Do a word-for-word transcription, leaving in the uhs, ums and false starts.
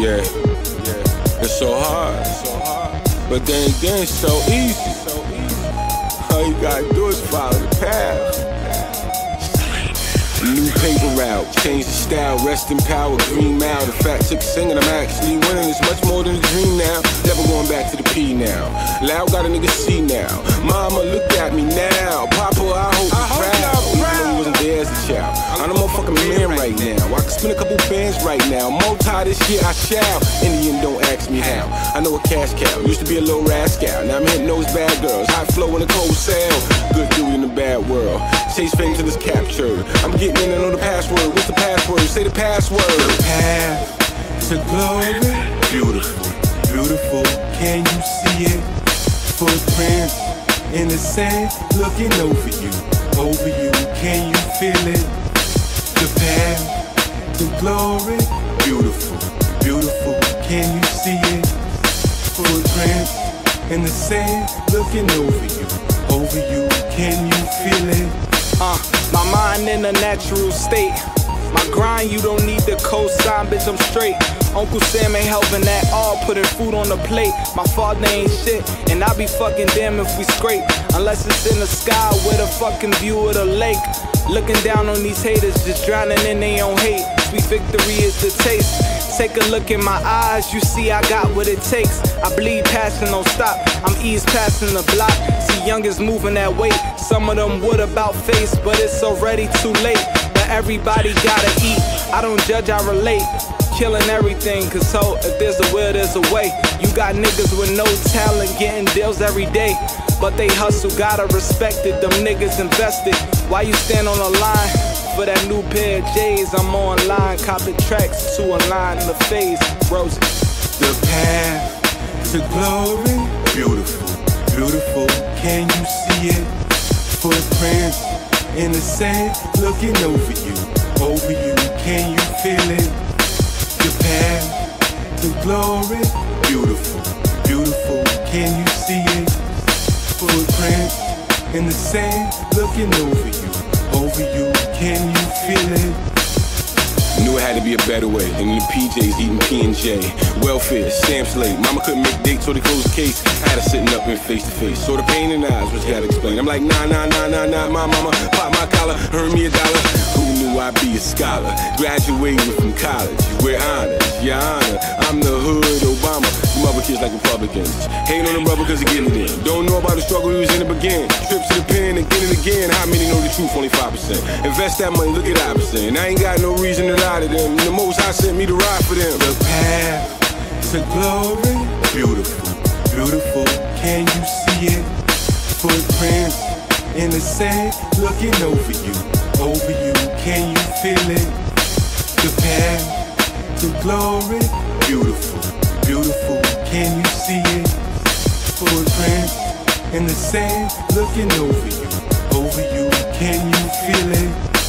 Yeah, yeah. It's so hard, but then again, it's so easy. All you gotta do is follow the path. New paper route, change the style, rest in power, green mile. The fact took singing, I'm actually winning. It's much more than a dream now. Never going back to the P now. Loud got a nigga C now. Mama, look at me now. Papa, I hope you're proud. Even though you wasn't there as a child. I'm a motherfucking man right now. I can spin a couple bands right now. Multi this year, I shall. Indian, don't ask me how. I know a cash cow. Used to be a low rascal. Now I'm hitting those bad girls. Hot flow in a cold cell. Good dude in a bad world. Chase fame till it's captured. I'm getting in and know the password. What's the password? Say the password. The path to glory. Beautiful, beautiful. Can you see it? Footprints in the sand, looking over you, over you. Can you feel it? The path to glory. Beautiful, beautiful. Can you see it? Footprints in the sand, looking over you, over you. Can you feel it? Uh, my mind in a natural state. My grind, you don't need the cosign, bitch, I'm straight. Uncle Sam ain't helping at all, putting food on the plate. My father ain't shit, and I be fucking damn if we scrape. Unless it's in the sky with a fucking view of the lake. Looking down on these haters, just drowning in their own hate. Sweet victory is the taste. Take a look in my eyes, you see I got what it takes. I bleed passion, don't stop, I'm ease passing the block. See youngest moving that weight. Some of them would about face, but it's already too late. But everybody gotta eat, I don't judge, I relate. Killing everything, cause so if there's a will, there's a way. You got niggas with no talent getting deals every day, but they hustle, gotta respect it. Them niggas invested. Why you stand on the line for that new pair of J's? I'm online, copping tracks to align the phase. Roses. The path to glory. Beautiful, beautiful. Can you see it? Footprints in the sand, looking over you, over you. Can you feel it? The path to glory. Beautiful, beautiful. Can you see it? Footprints in the sand, looking over you, over you. Can you feel it? Knew it had to be a better way. And in the P Js eating P and J. Welfare, stamps late. Mama couldn't make dates, so they closed the case. Had her sitting up in face to face. So the pain in the eyes was gotta explain. I'm like, nah, nah, nah, nah, nah. My mama pop my collar, earn me a dollar. Who knew I'd be a scholar? Graduating from college. We're honors, your honor. I'm the hood Obama. You mother kids like Republicans. Hate on the brother cause he getting it in. Don't know about the struggle he was in the beginning. Trips to the pen and get it again. How many know the truth? Only five percent. Invest that money, look at opposite. And I ain't got no reason to lie to them. The most I sent me to ride for them. The path to glory. Beautiful, beautiful. Can you see it? Footprints in the sand, looking over you, over you. Can you feel it? The path to glory. Beautiful, beautiful. Can you see it? Footprints in the sand, looking over you, over you. Can you feel it?